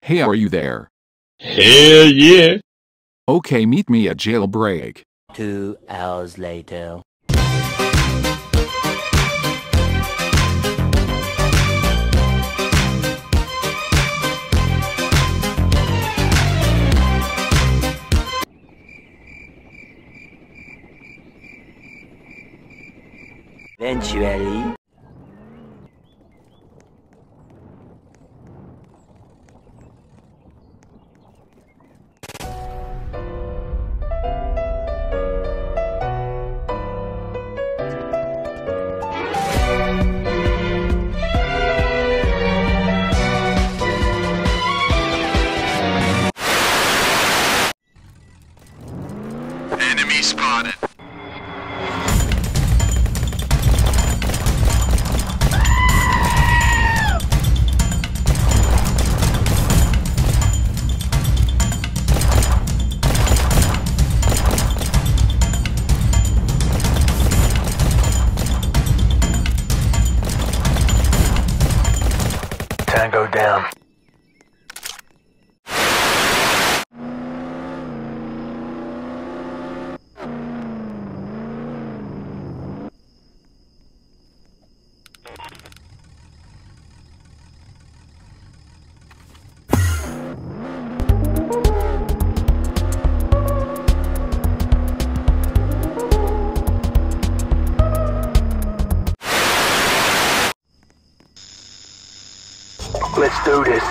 Hey, are you there? Hell yeah. Okay, meet me at jailbreak. 2 hours later. Eventually. Enemy spotted. Tango down. Let's do this.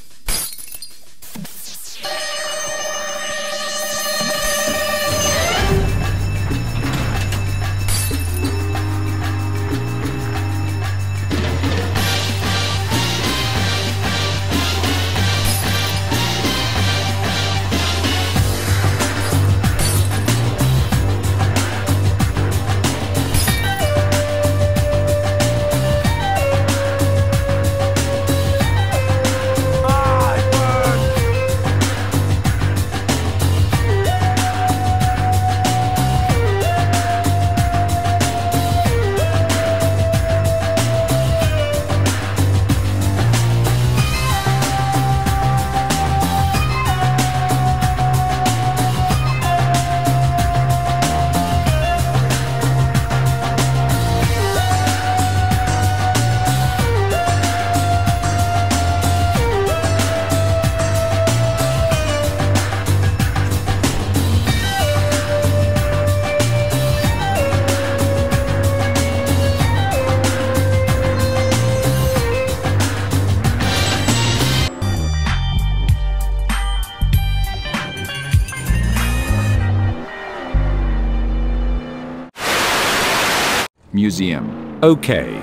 Museum. Okay.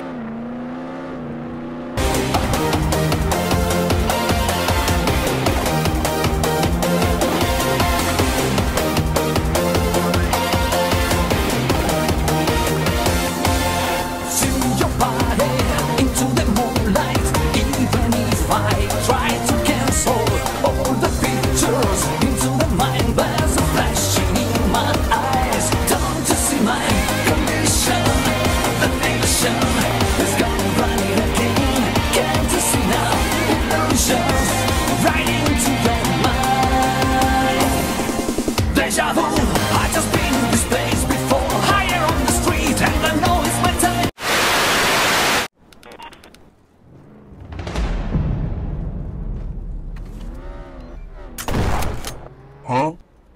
Huh?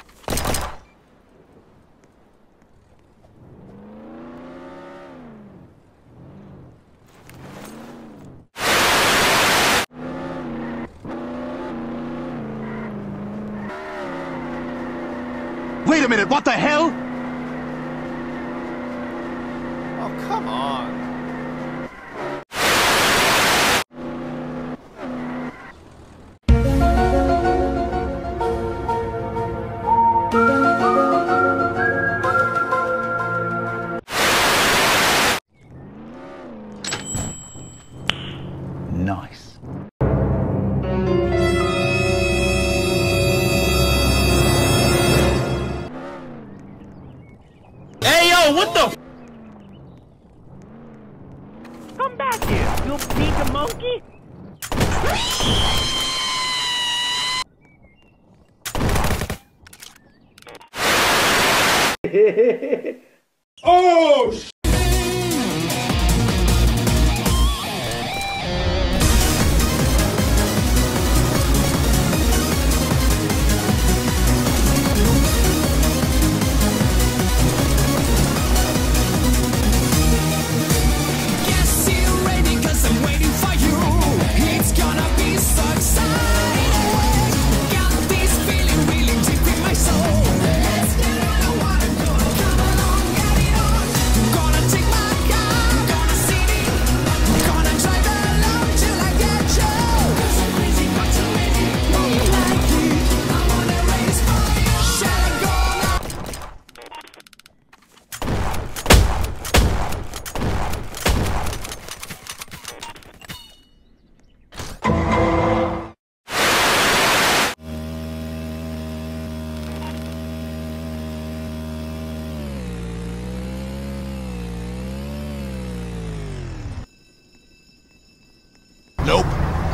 Wait a minute, what the hell? Oh, come on. Nice. Hey, yo, what the? Come back here, you pink monkey! Guess you're ready 'cause I'm waiting for you. It's gonna be so exciting. Got this feeling really deep in my soul. Let's get on the water, come along, get it on. Gonna take my car, gonna see it, gonna drive along till I get you. 'Cause I'm crazy, but too many won't like it. I'm on a race for you. Shall I go now? Nope.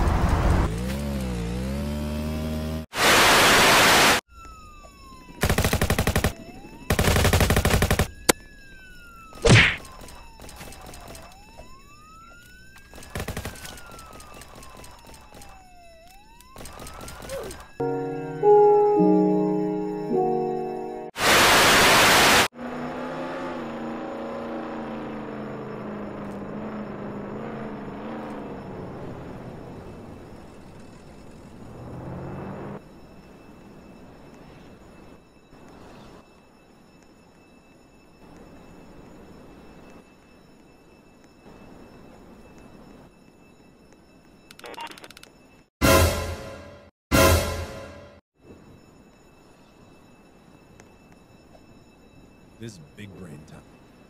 This is big brain time.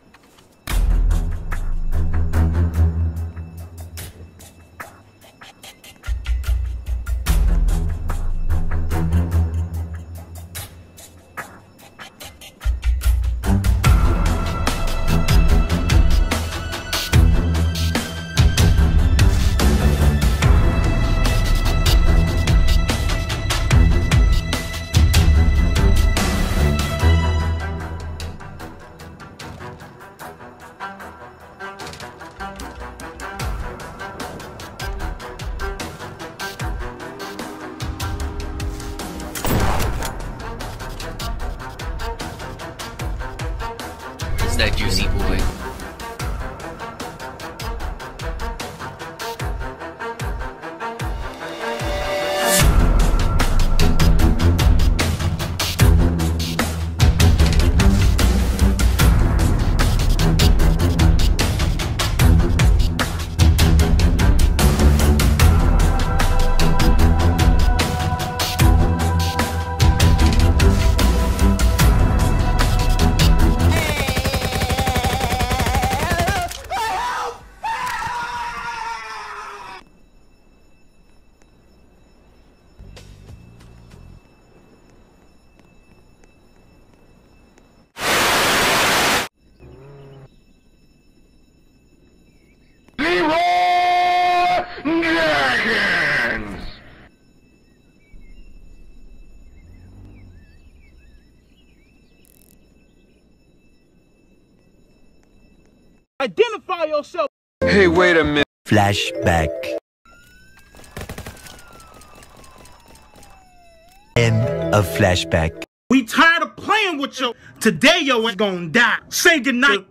It's that juicy boy. Identify yourself. Hey, wait a minute. Flashback. End of flashback. We tired of playing with you. Today, yo ain't gonna die. Say goodnight.